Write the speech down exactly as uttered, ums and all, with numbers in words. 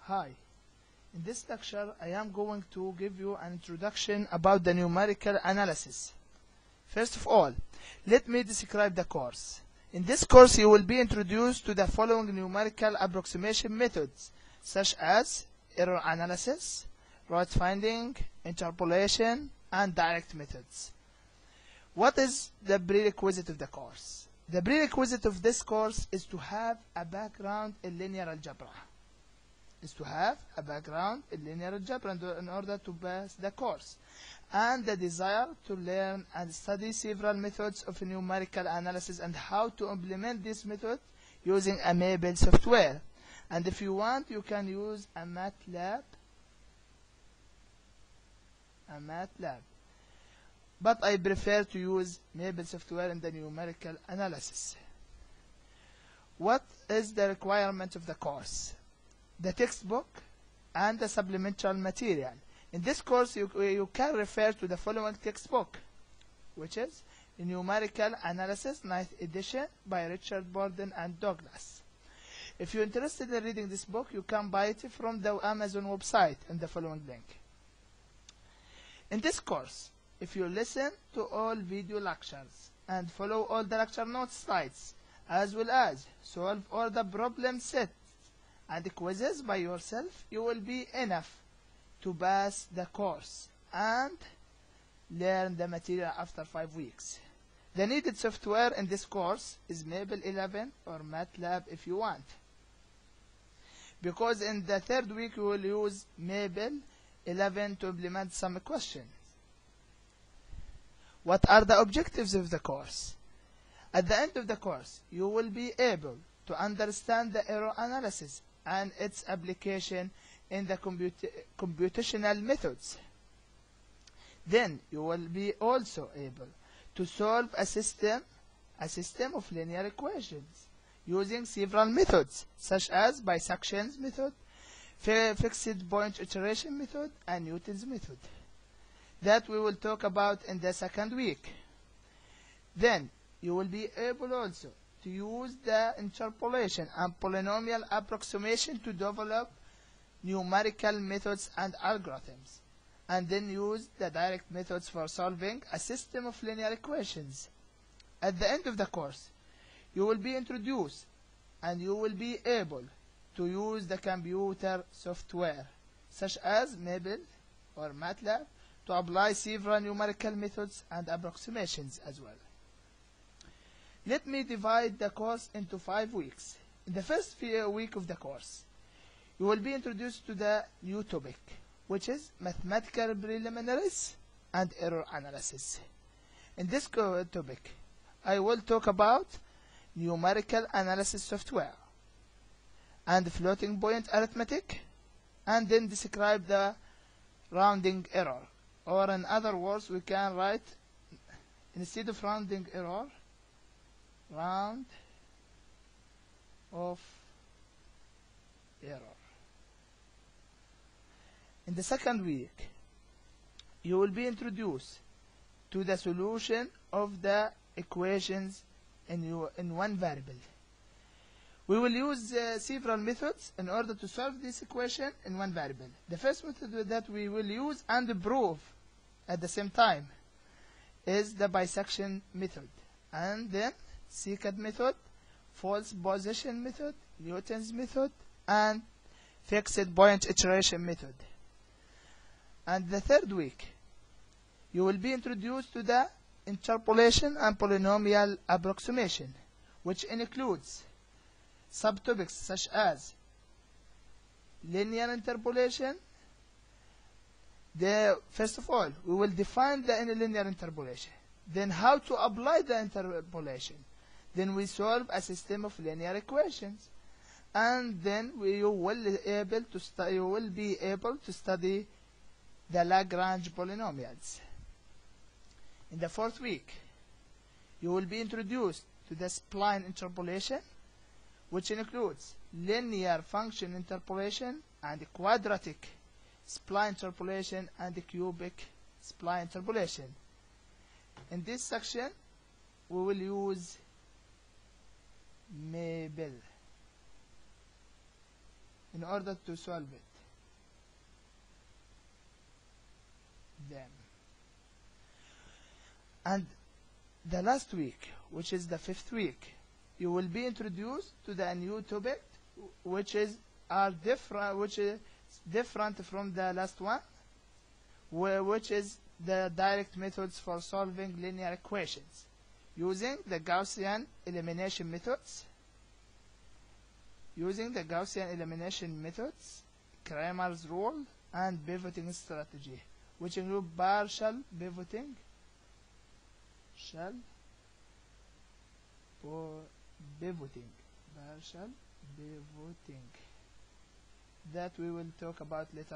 Hi, in this lecture I am going to give you an introduction about the numerical analysis. First of all, let me describe the course. In this course you will be introduced to the following numerical approximation methods such as error analysis, right finding, interpolation, and direct methods. What is the prerequisite of the course? The prerequisite of this course is to have a background in linear algebra. Is to have a background in linear algebra in order to pass the course, and the desire to learn and study several methods of numerical analysis and how to implement this method using a Maple software. And if you want, you can use a MATLAB, a MATLAB. But I prefer to use Maple software in the numerical analysis. What is the requirement of the course? The textbook and the supplemental material. In this course you, you can refer to the following textbook, which is Numerical Analysis ninth edition by Richard Borden and Douglas. If you're interested in reading this book, you can buy it from the Amazon website in the following link. In this course, if you listen to all video lectures and follow all the lecture notes slides, as well as solve all the problem sets and the quizzes by yourself, you will be enough to pass the course and learn the material after five weeks. The needed software in this course is Maple eleven or MATLAB if you want, because in the third week you will use Maple eleven to implement some questions. What are the objectives of the course? At the end of the course, you will be able to understand the error analysis and its application in the comput computational methods. Then you will be also able to solve a system, a system of linear equations using several methods such as bisections method, fixed point iteration method, and Newton's method, that we will talk about in the second week. Then you will be able also to use the interpolation and polynomial approximation to develop numerical methods and algorithms, and then use the direct methods for solving a system of linear equations. At the end of the course, you will be introduced and you will be able to use the computer software such as Maple or MATLAB to apply several numerical methods and approximations as well. Let me divide the course into five weeks. In the first week of the course, you will be introduced to the new topic, which is mathematical preliminaries and error analysis. In this topic, I will talk about numerical analysis software and floating point arithmetic, and then describe the rounding error. Or in other words, we can write, instead of rounding error, round of error. In the second week, you will be introduced to the solution of the equations in, your, in one variable. We will use uh, several methods in order to solve this equation in one variable. The first method that we will use and prove at the same time is the bisection method, and then secant method, false position method, Newton's method, and fixed point iteration method. And the third week, you will be introduced to the interpolation and polynomial approximation, which includes subtopics such as linear interpolation. The, first of all, we will define the linear interpolation, then how to apply the interpolation, then we solve a system of linear equations, and then we you will able to stu you will be able to study the Lagrange polynomials. In the fourth week, you will be introduced to the spline interpolation, which includes linear function interpolation and quadratic spline interpolation and cubic spline interpolation. In this section, we will use Maple. In in order to solve it. Them. And the last week, which is the fifth week, you will be introduced to the new topic, which is are different, which is different from the last one, which is the direct methods for solving linear equations using the Gaussian elimination methods, using the Gaussian elimination methods, Cramer's rule, and pivoting strategy, which include partial pivoting, shall or pivoting, partial pivoting, that we will talk about later